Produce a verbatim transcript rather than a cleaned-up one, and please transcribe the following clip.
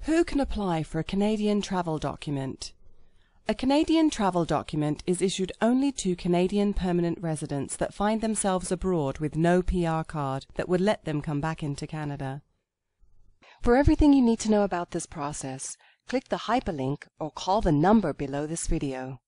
Who can apply for a Canadian travel document? A Canadian travel document is issued only to Canadian permanent residents that find themselves abroad with no P R card that would let them come back into Canada. For everything you need to know about this process, click the hyperlink or call the number below this video.